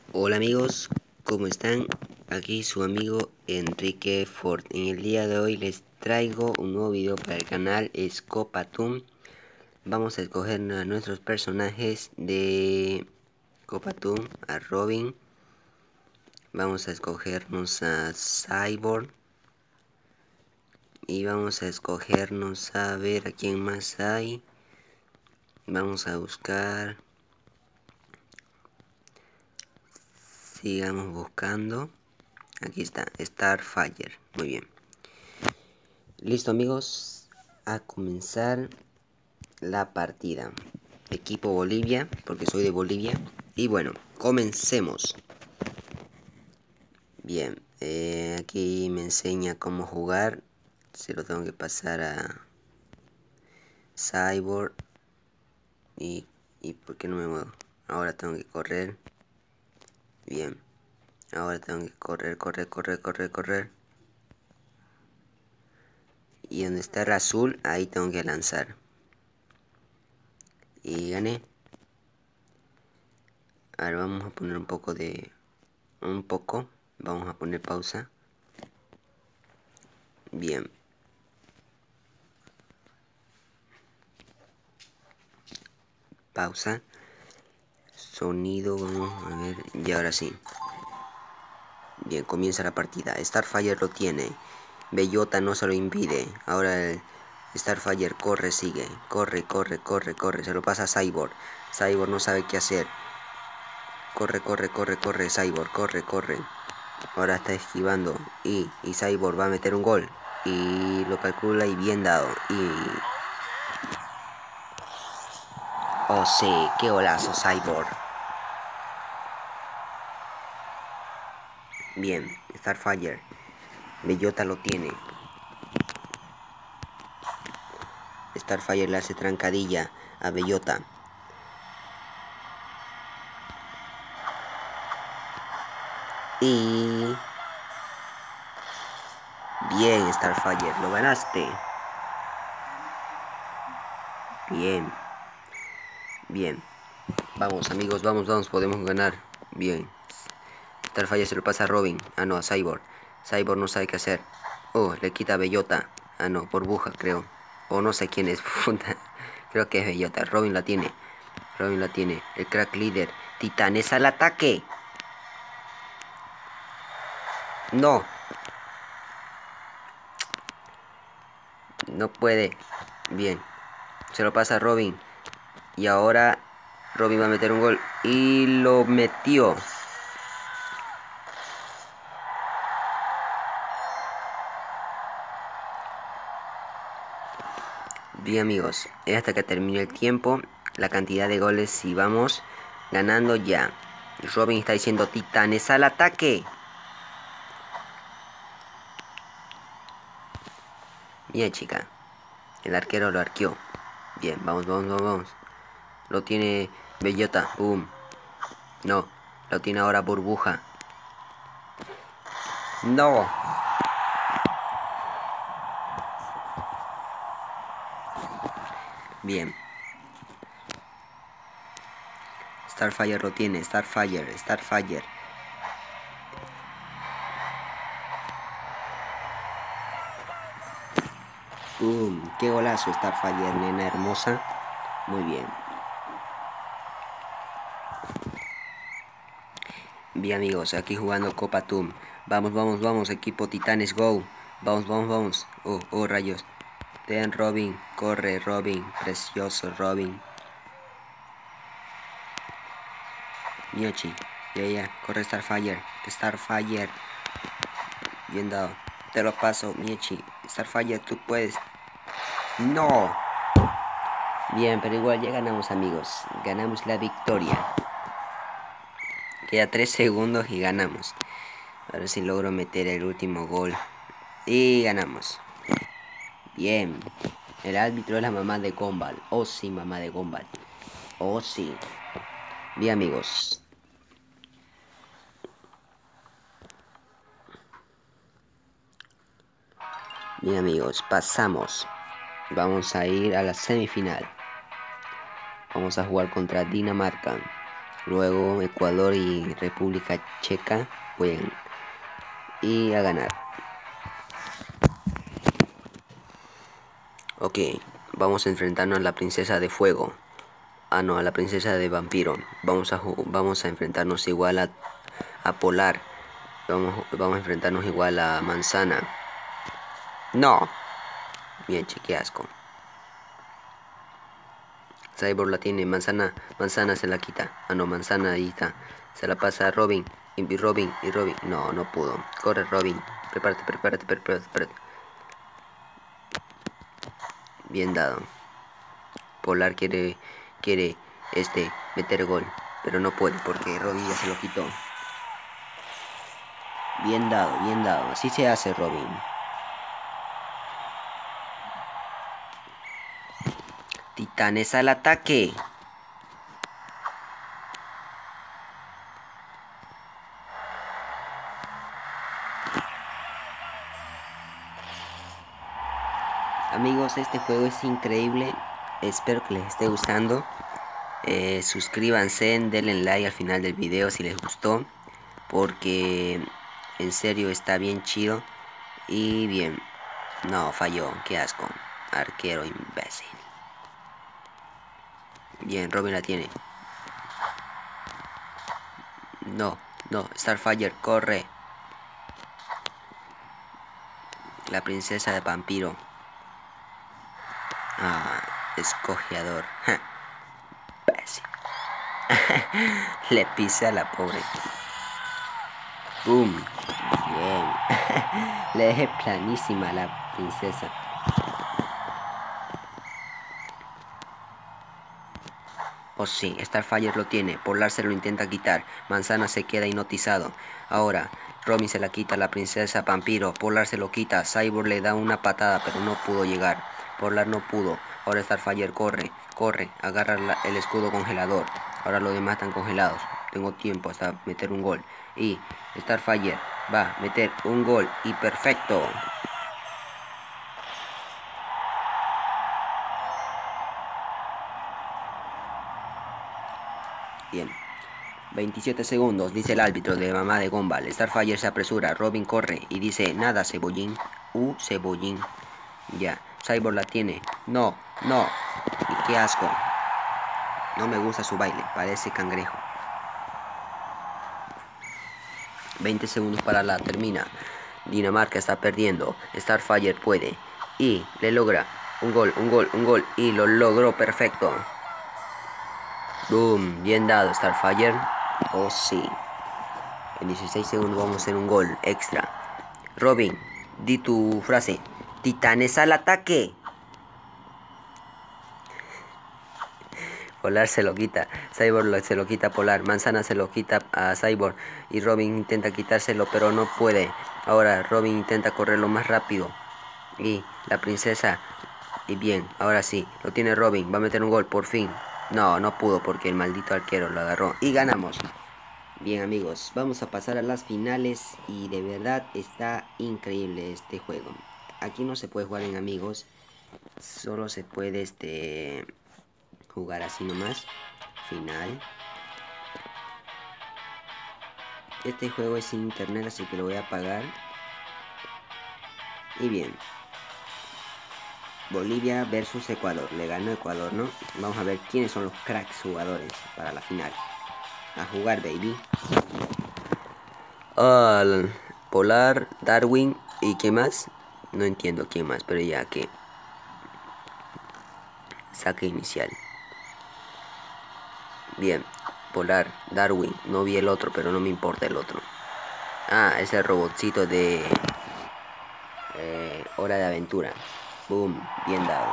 Hola amigos, ¿cómo están? Aquí su amigo Enrique Ford. En el día de hoy les traigo un nuevo video para el canal, es Copa Toon. Vamos a escoger a nuestros personajes de Copa Toon, a Robin. Vamos a escogernos a Cyborg. Y vamos a escogernos a ver a quién más hay. Vamos a buscar. Sigamos buscando. Aquí está, Starfire. Muy bien. Listo amigos, a comenzar la partida. Equipo Bolivia, porque soy de Bolivia. Y bueno, comencemos. Bien, aquí me enseña cómo jugar. Se lo tengo que pasar a Cyborg. Y ¿por qué no me muevo? Ahora tengo que correr. Bien, ahora tengo que correr. Y donde está el azul, ahí tengo que lanzar. Y gané. Ahora vamos a poner un poco. Vamos a poner pausa. Bien. Pausa. Sonido, vamos a ver. Y ahora sí. Bien, comienza la partida. Starfire lo tiene. Bellota no se lo impide. Ahora el Starfire corre, sigue. Corre. Se lo pasa a Cyborg. Cyborg no sabe qué hacer. Corre. Cyborg, corre. Ahora está esquivando. Y Cyborg va a meter un gol. Y lo calcula y bien dado. Oh sí, qué golazo Cyborg. Bien, Starfire. Bellota lo tiene. Starfire le hace trancadilla a Bellota. Y... bien, Starfire, lo ganaste. Bien. Vamos, amigos, vamos, podemos ganar. Bien. Starfire se lo pasa a Robin. Ah, no, a Cyborg. Cyborg no sabe qué hacer. Oh, le quita a Bellota. Ah, no, burbuja, creo. O no sé quién es. Creo que es Bellota. Robin la tiene. El crack líder. Titanes al ataque. No. No puede. Bien. Se lo pasa a Robin. Y ahora Robin va a meter un gol. Y lo metió. Bien amigos, es hasta que termine el tiempo. La cantidad de goles y vamos ganando ya. Robin está diciendo Titanes al ataque. Bien chica. El arquero lo arqueó. Bien, vamos. Lo tiene Bellota. Boom. No. Lo tiene ahora Burbuja. No. Bien. Starfire lo tiene. Starfire. Qué golazo Starfire, nena hermosa. Muy bien. Bien amigos, aquí jugando Copa Toon. Vamos, equipo Titanes Go. Vamos. Oh, rayos. Ten Robin, corre Robin, precioso Robin. Miochi, ya, corre Starfire. Bien dado. Te lo paso, Miochi. Starfire, tú puedes. No. Bien, pero igual ya ganamos amigos. Ganamos la victoria. Queda 3 segundos y ganamos. A ver si logro meter el último gol. Y ganamos. Bien. El árbitro es la mamá de Gumball. Oh sí, mamá de Gumball. Oh sí. Bien amigos. Bien amigos, pasamos. Vamos a ir a la semifinal. Vamos a jugar contra Dinamarca. Luego Ecuador y República Checa juegan. Y a ganar. Ok, vamos a enfrentarnos a la princesa de fuego. Ah, no, a la princesa de vampiro. Vamos a enfrentarnos igual a Polar. Vamos a enfrentarnos igual a Manzana. No. Bien, qué asco. Cyborg la tiene, Manzana se la quita. Ah, no, Manzana ahí está. Se la pasa a Robin. Y Robin. No, no pudo. Corre, Robin. Prepárate. Bien dado. Polar quiere meter gol. Pero no puede porque Robin ya se lo quitó. Bien dado. Así se hace, Robin. Titanes al ataque. Amigos, este juego es increíble. Espero que les esté gustando. Suscríbanse, denle like al final del video si les gustó. Porque en serio está bien chido. Y bien. No, falló. Qué asco. Arquero imbécil. Bien, Robin la tiene. No. Starfire, corre. La princesa de vampiro. Ah, escogeador. Pésimo. Le pisa a la pobre. Boom. Bien. Le dejé planísima a la princesa. Oh sí, Starfire lo tiene. Polar se lo intenta quitar. Manzana se queda hipnotizado. Ahora, Robin se la quita a la princesa vampiro. Polar se lo quita. Cyborg le da una patada, pero no pudo llegar. Polar no pudo. Ahora Starfire corre. Agarra el escudo congelador. Ahora los demás están congelados. Tengo tiempo hasta meter un gol. Y Starfire va a meter un gol. Y perfecto. Bien. 27 segundos, dice el árbitro de mamá de Gumball. Starfire se apresura, Robin corre y dice, nada, cebollín. Cebollín. Ya, Cyborg la tiene. No. Y qué asco. No me gusta su baile, parece cangrejo. 20 segundos para la termina. Dinamarca está perdiendo. Starfire puede. Y le logra un gol. Y lo logró perfecto. Boom, bien dado Starfire. Oh sí. En 16 segundos vamos a hacer un gol extra. Robin, di tu frase. Titanes al ataque. Polar se lo quita. Cyborg se lo quita a Polar. Manzana se lo quita a Cyborg. Y Robin intenta quitárselo, pero no puede. Ahora Robin intenta correrlo más rápido. Y la princesa. Y bien, ahora sí. Lo tiene Robin. Va a meter un gol, por fin. No pudo porque el maldito arquero lo agarró. Y ganamos. Bien amigos, vamos a pasar a las finales y de verdad está increíble este juego. Aquí no se puede jugar en amigos, solo se puede jugar así nomás. Final. Este juego es sin internet, así que lo voy a apagar. Y bien. Bolivia versus Ecuador. Le ganó Ecuador, ¿no? Vamos a ver quiénes son los cracks jugadores para la final. A jugar, baby. Polar, Darwin y ¿qué más? No entiendo quién más, pero ya que saque inicial. Bien, Polar, Darwin, no vi el otro, pero no me importa el otro. Ah, es el robotcito de Hora de Aventura. Boom, bien dado.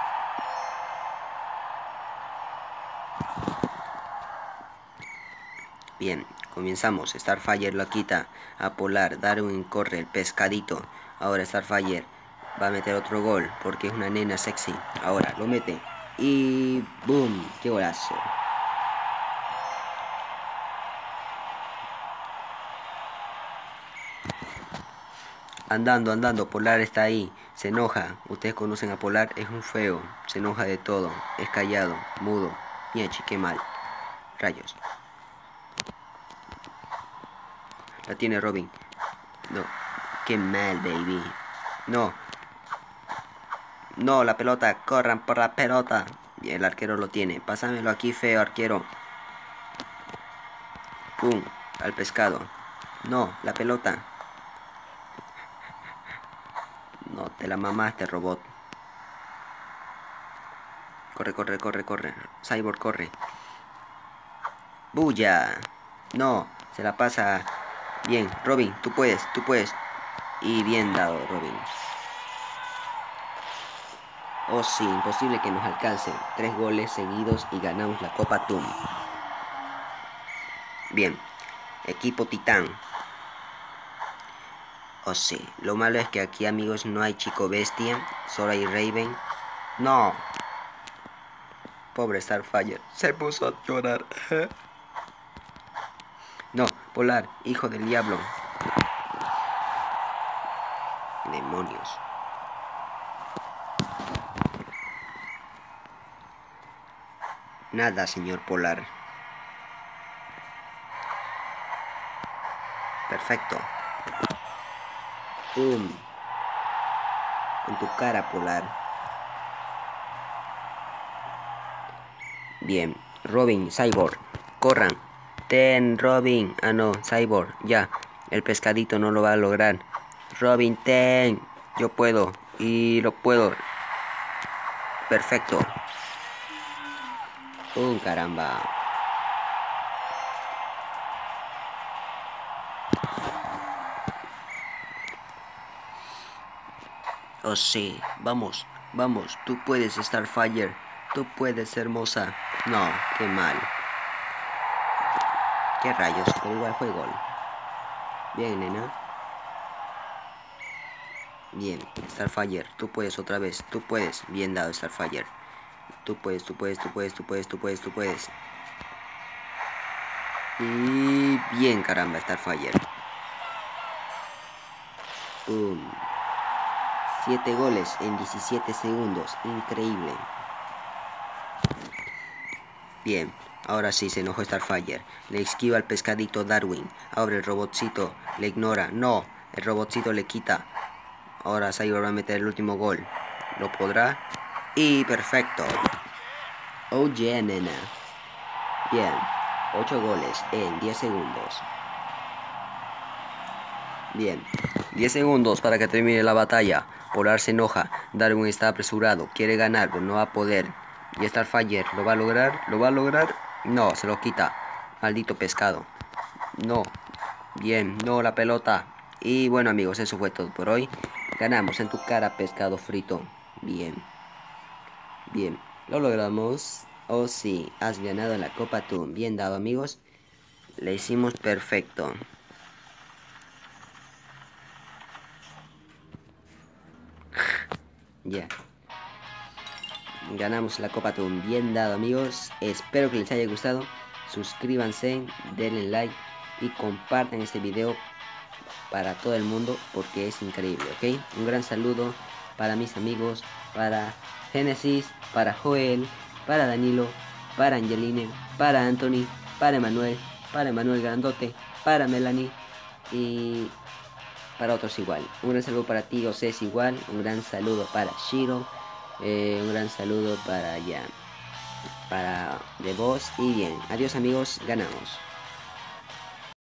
Bien, comenzamos. Starfire lo quita a Polar. Darwin corre, el pescadito. Ahora Starfire va a meter otro gol porque es una nena sexy. Ahora lo mete. Y boom, qué golazo. Andando, Polar está ahí, se enoja. Ustedes conocen a Polar, es un feo, se enoja de todo, es callado, mudo. Miechi, qué mal. Rayos. La tiene Robin. No. Qué mal, baby. No. No, la pelota. Corran por la pelota. Y el arquero lo tiene. Pásamelo aquí, feo arquero. Pum. Al pescado. No, la pelota. No, te la mamaste, robot. Corre, corre, corre, corre. Cyborg, corre. ¡Bulla! No, se la pasa. Bien, Robin, tú puedes, tú puedes. Y bien dado, Robin. Oh sí, imposible que nos alcance. 3 goles seguidos y ganamos la Copa Toon. Bien, equipo Titán. Oh sí, lo malo es que aquí, amigos, no hay Chico Bestia. Solo hay Raven. No. Pobre Starfire. Se puso a llorar. No, Polar, hijo del diablo. Demonios. Nada, señor Polar. Perfecto. ¡Pum! En tu cara, Polar. Bien. Robin, Cyborg. Corran. Ten, Robin. Ah, no, Cyborg. Ya. El pescadito no lo va a lograr. Robin, ten. Yo puedo. Y lo puedo. Perfecto. Caramba. Oh sí, vamos, vamos, tú puedes, Starfire, tú puedes, hermosa. No, qué mal. ¿Qué rayos? Pero igual fue gol. Bien, nena. Bien, Starfire, tú puedes otra vez, tú puedes. Bien dado, Starfire. Tú puedes, tú puedes, tú puedes, tú puedes, tú puedes, tú puedes. Y bien, caramba, Starfire. Boom. 7 goles en 17 segundos. Increíble. Bien, ahora sí se enojó Starfire. Le esquiva al pescadito Darwin. Ahora el robotcito le ignora. No, el robotcito le quita. Ahora Cyborg va a meter el último gol. ¿Lo podrá? Y perfecto. Oh yeah, nena. Bien, 8 goles en 10 segundos. Bien, 10 segundos para que termine la batalla. Polar se enoja. Darwin está apresurado. Quiere ganar, pero no va a poder. Y Starfire, ¿lo va a lograr? ¿Lo va a lograr? No, se lo quita. Maldito pescado. No. Bien, no la pelota. Y bueno, amigos, eso fue todo por hoy. Ganamos en tu cara, pescado frito. Bien. Bien. Lo logramos. Oh sí, has ganado la Copa Toon. Bien dado, amigos. Le hicimos perfecto. Ya. Ganamos la Copa Toon. Bien dado, amigos. Espero que les haya gustado. Suscríbanse, denle like y compartan este video para todo el mundo porque es increíble, ¿ok? Un gran saludo para mis amigos, para Genesis, para Joel, para Danilo, para Angeline, para Anthony, para Emanuel Grandote, para Melanie y para otros igual. Un gran saludo para ti, Oses igual. Un gran saludo para Shiro. Un gran saludo para The Boss. Y bien, adiós amigos, ganamos.